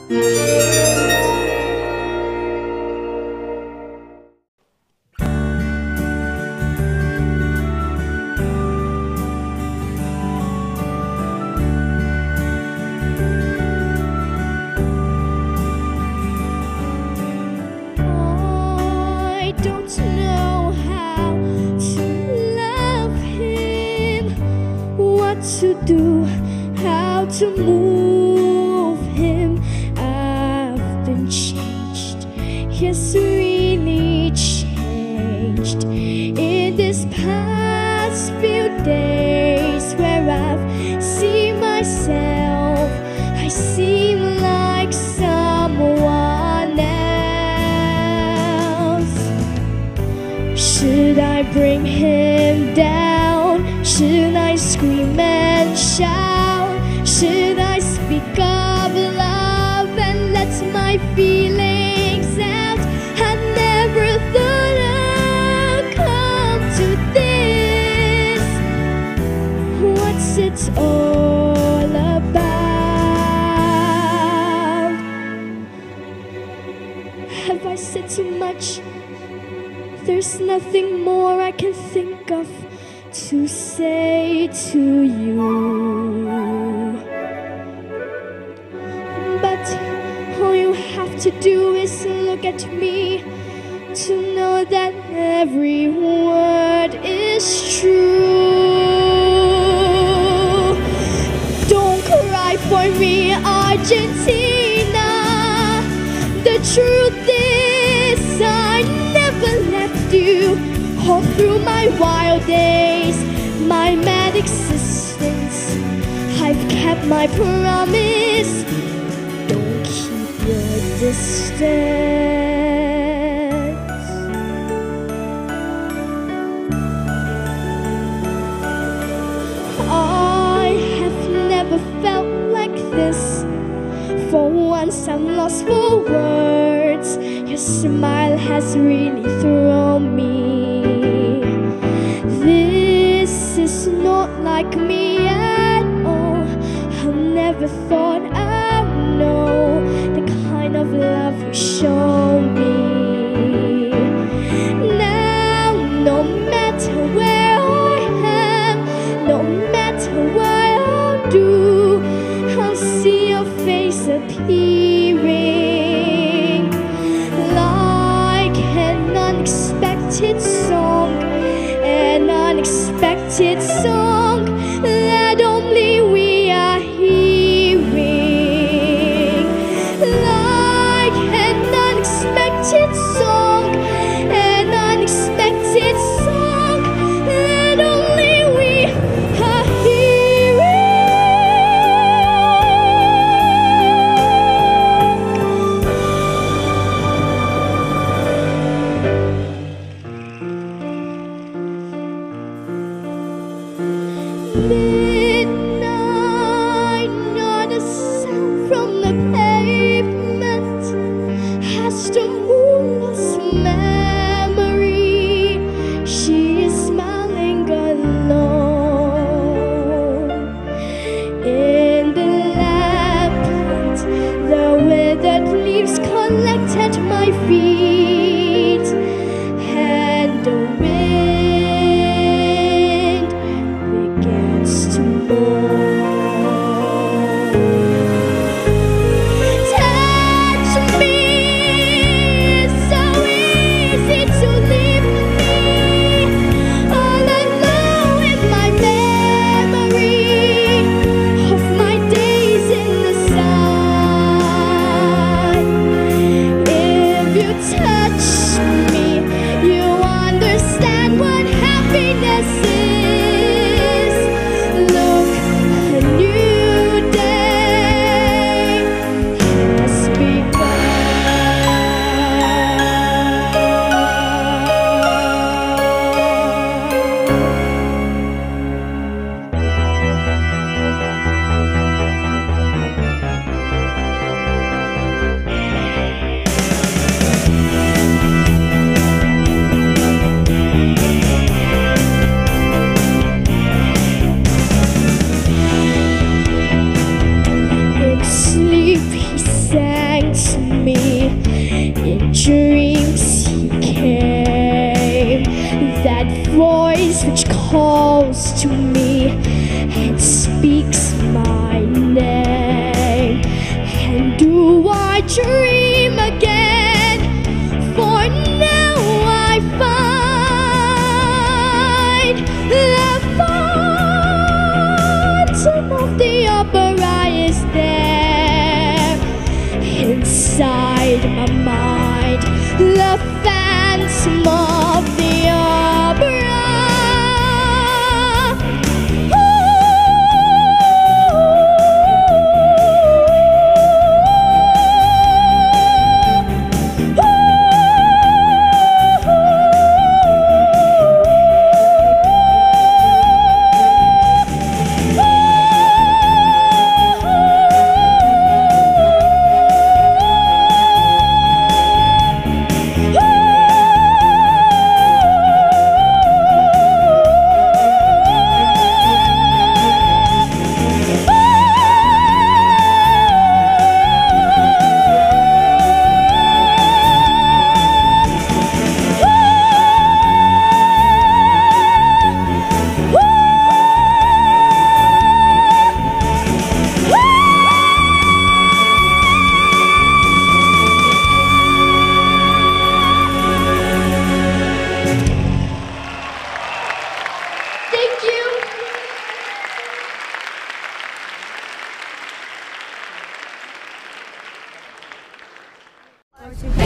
I don't know how to love him, what to do, how to move him. I've been changed, yes, really changed in this past few days, where I've seen myself. I seem like someone else. Should I bring him down? Should I scream and shout? Should I speak of love and let my feelings out? I never thought I'd come to this. What's it all about? Have I said too much? There's nothing more I can think of to say to you. But all you have to do is look at me to know that every word is true. Don't cry for me, Argentina. The truth is I never left you. All through my wild days, my mad existence, I've kept my promise. Don't keep your distance. I have never felt like this. For once I'm lost for words. Your smile has really thrown me. This is not like me at all. I never thought I'd know the kind of love you show me. Now, no matter where I am, no matter what I'll do, I'll see your face appearing like an unexpected song, an unexpected song that only we are hearing. Like an unexpected song, an unexpected song that only we are midnight, not a sound from the pavement, as the moon lost memory. She is smiling alone in the lamplight. The withered leaves collect at my feet, and the wind begins to mourn. Touch me, it's so easy to leave me all alone in my memory of my days in the sun. If you my mind, the phantom of the opera. Thank you.